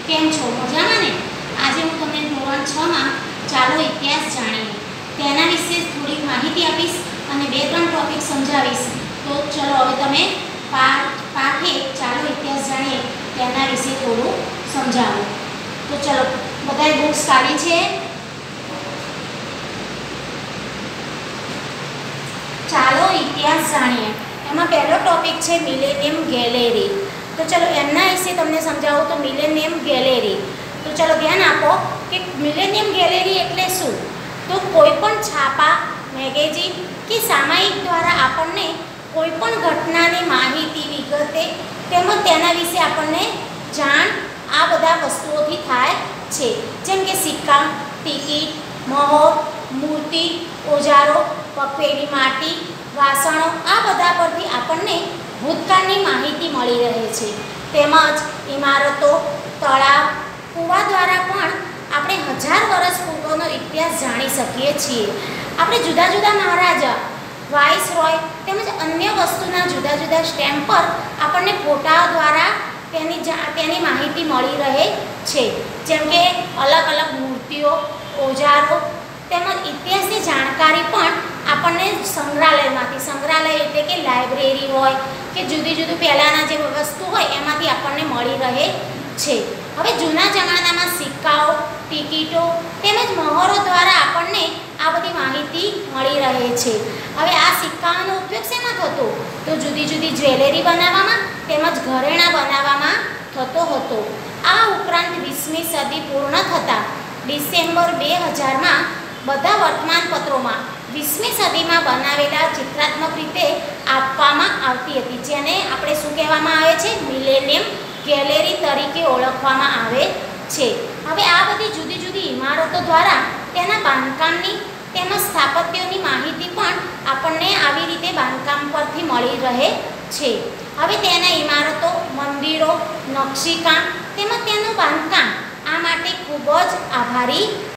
કેમ છો? મજામાં ને? આજે હું તમને ધોરણ 6 માં ચાલો ઇતિહાસ જાણીએ તેના વિશે થોડીક માહિતી આપીશ અને બે ત્રણ ટોપિક સમજાવીશ. તો ચલો હવે તમે પાઠ 1 ચાલો ઇતિહાસ જાણીએ તેના વિશે થોડું સમજાવો. તો ચલો બધાએ બુક્સ કાઢી છે? ચાલો ઇતિહાસ જાણીએ એમાં પહેલો ટોપિક છે મિલેનિયમ ગેલેરી. તો ચલો એમના વિશે તમને સમજાવું તો મિલેનિયમ ગેલેરી. તો ચલો ધ્યાન આપો કે મિલેનિયમ ગેલેરી એટલે શું? તો કોઈ પણ છાપા, મેગેઝિન કે સામાયિક દ્વારા આપણને કોઈ પણ ઘટનાની માહિતી વિગતે તેમજ તેના વિશે આપણને જાણ આ બધા વસ્તુઓથી થાય છે. જેમ કે સિક્કા, ટિકિટ, મહોર, મૂર્તિ, ઓજારો, પગપેરી માટી, વાસણો આ બધા પરથી આપણને ભૂતકાળની માહિતી મળી રહે છે. તેમજ ઇમારતો, તળાવ, કૂવા દ્વારા પણ આપણે 1000 વર્ષ પૂર્વનો ઇતિહાસ જાણી શકીએ છીએ. આપણે જુદા જુદા મહારાજા, વાઇસરોય તેમજ અન્ય વસ્તુના જુદા જુદા સ્ટેમ્પ પર આપણને ફોટા દ્વારા તેની માહિતી મળી રહે છે. જેમ કે અલગ અલગ મૂર્તિઓ, ઓજારો તેમજ ઇતિહાસની જાણકારી પણ આપણને સંગ્રહાલયમાંથી, સંગ્રહાલય એટલે કે લાઇબ્રેરી હોય કે જુદી જુદી પહેલાંના જે વસ્તુ હોય એમાંથી આપણને મળી રહે છે. હવે જૂના જમાનામાં સિક્કાઓ, ટિકિટો તેમજ મહોરો દ્વારા આપણને આ બધી માહિતી મળી રહે છે. હવે આ સિક્કાઓનો ઉપયોગ શેમાં થતો? તો જુદી જુદી જ્વેલરી બનાવવામાં તેમજ ઘરેણાં બનાવવામાં થતો હતો. આ ઉપરાંત 20મી સદી પૂર્ણ થતાં ડિસેમ્બર 2000માં બધા વર્તમાનપત્રોમાં 20મી સદીમાં બનાવેલા ચિત્રાત્મક રીતે આપવામાં આવતી હતી, જેને આપણે શું કહેવામાં આવે છે? મિલેનિયમ ગેલેરી તરીકે ઓળખવામાં આવે છે. હવે આ બધી જુદી જુદી ઇમારતો દ્વારા તેના બાંધકામની તેમજ સ્થાપત્યોની માહિતી પણ આપણને આવી રીતે બાંધકામ પરથી મળી રહે છે. હવે તેના ઇમારતો, મંદિરો, નકશીકામ તેમજ તેનું બાંધકામ આ માટે ખૂબ જ આભારી